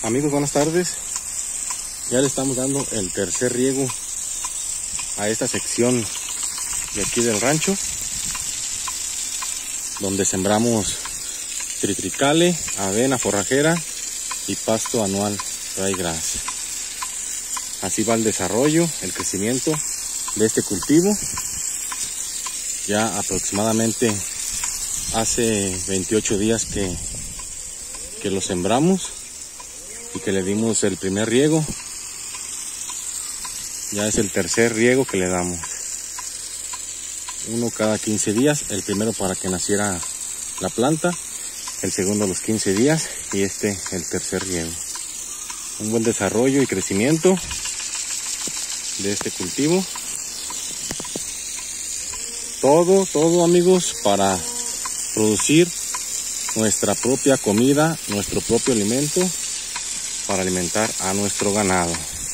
Amigos, buenas tardes. Ya le estamos dando el tercer riego a esta sección de aquí del rancho, donde sembramos triticale, avena forrajera y pasto anual ryegrass. Así va el desarrollo, el crecimiento de este cultivo. Ya aproximadamente hace 28 días que lo sembramos y que le dimos el primer riego. Ya es el tercer riego que le damos, uno cada 15 días, el primero para que naciera la planta, el segundo a los 15 días y este el tercer riego. Un buen desarrollo y crecimiento de este cultivo. Todo amigos, para producir nuestra propia comida, nuestro propio alimento, para alimentar a nuestro ganado,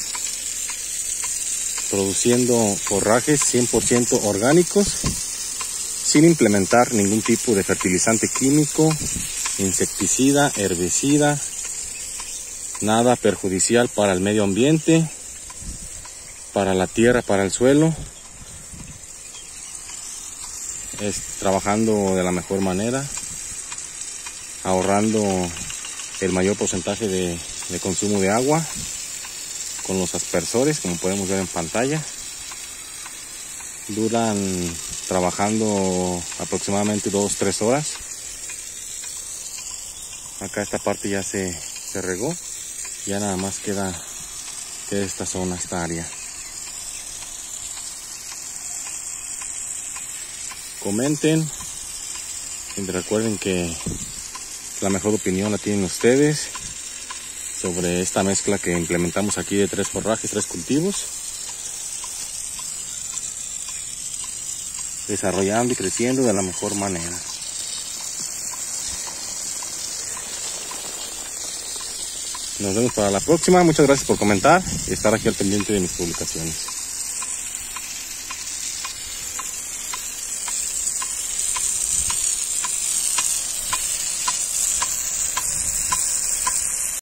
produciendo forrajes 100% orgánicos, sin implementar ningún tipo de fertilizante químico, insecticida, herbicida, nada perjudicial para el medio ambiente, para la tierra, para el suelo. Es trabajando de la mejor manera, ahorrando el mayor porcentaje de consumo de agua con los aspersores, como podemos ver en pantalla. Duran trabajando aproximadamente 2-3 horas. Acá esta parte ya se regó, ya nada más queda esta zona, esta área. Comenten y recuerden que la mejor opinión la tienen ustedes sobre esta mezcla que implementamos aquí de 3 forrajes, 3 cultivos, desarrollando y creciendo de la mejor manera. Nos vemos para la próxima. Muchas gracias por comentar y estar aquí al pendiente de mis publicaciones.